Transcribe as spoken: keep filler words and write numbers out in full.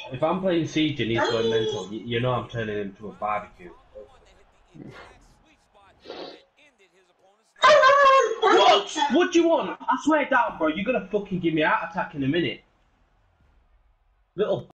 If I'm playing Siege and he's going mental, you, you know I'm turning him to a barbecue. What? What do you want? I swear down, bro. You're gonna fucking give me a heart attack in a minute. Little